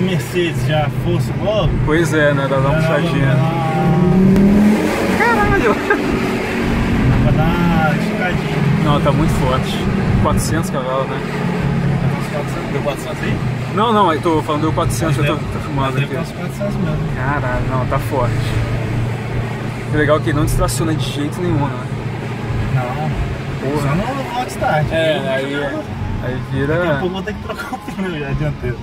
Mercedes já fosse logo. Pois é, né? Dá uma puxadinha. Caralho! Dá pra dar uma esticadinha. Não, tá muito forte. 400 cavalos, né? Deu 400 aí? Não, eu tô falando do 400 que eu tô filmando aqui. Deu 400 mesmo. Caralho, não, tá forte. O legal é que não distraciona de jeito nenhum, né? Não. Porra. Só no hot start. Aí vira... Daqui a pouco eu vou ter que trocar o pneu já dianteiro.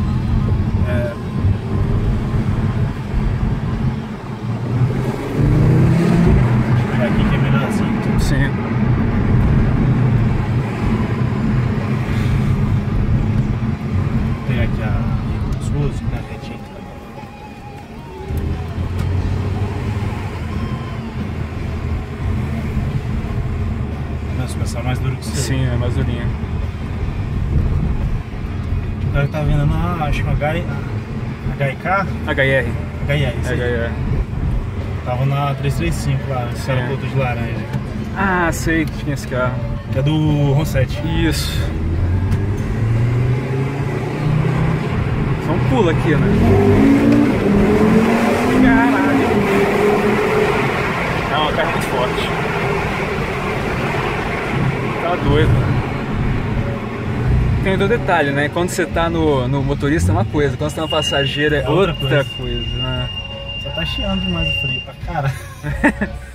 Deixa eu pegar aqui que é melhor assim. Sim. Tem aqui as ruas, né, retinho. A suspensão mais dura que você. Sim, é mais durinha. O cara tá vendo acho que HIK? HR. isso aí. HR. Tava na 335 lá, esse cara todo de laranja. Ah, sei que tinha esse carro. É do Ron7. Isso. Só um pulo aqui, né? Caralho. Não, o carro é muito forte. Tá doido. Tem outro detalhe, né? Quando você tá no motorista é uma coisa, quando você tá no passageiro é outra coisa, né? Só tá chiando demais o freio pra cara.